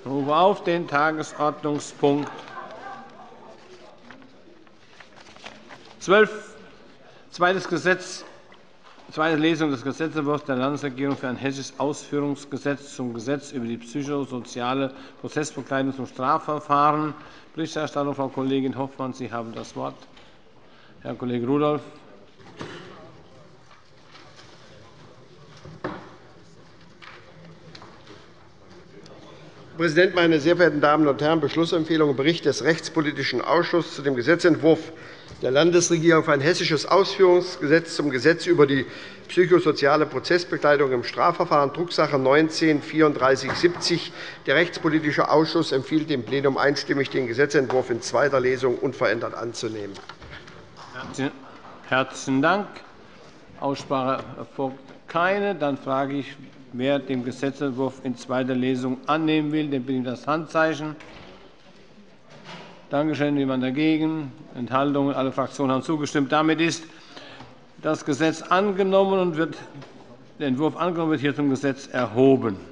Ich rufe auf den Tagesordnungspunkt 12, zweite Lesung des Gesetzentwurfs der Landesregierung für ein hessisches Ausführungsgesetz zum Gesetz über die psychosoziale Prozessbegleitung zum Strafverfahren. Berichterstattung Frau Kollegin Hoffmann. Sie haben das Wort. Herr Kollege Rudolph. Herr Präsident, meine sehr verehrten Damen und Herren! Beschlussempfehlung und Bericht des Rechtspolitischen Ausschusses zu dem Gesetzentwurf der Landesregierung für ein hessisches Ausführungsgesetz zum Gesetz über die psychosoziale Prozessbegleitung im Strafverfahren, Drucksache 19-3470. Der Rechtspolitische Ausschuss empfiehlt dem Plenum einstimmig, den Gesetzentwurf in zweiter Lesung unverändert anzunehmen. Herzlichen Dank. Aussprache erfolgt keine. Dann frage ich, wer den Gesetzentwurf in zweiter Lesung annehmen will. Den bitte ich um das Handzeichen. Danke schön. Niemand dagegen? Enthaltungen? Alle Fraktionen haben zugestimmt. Damit ist das Gesetz angenommen und der Entwurf angenommen, wird hier zum Gesetz erhoben.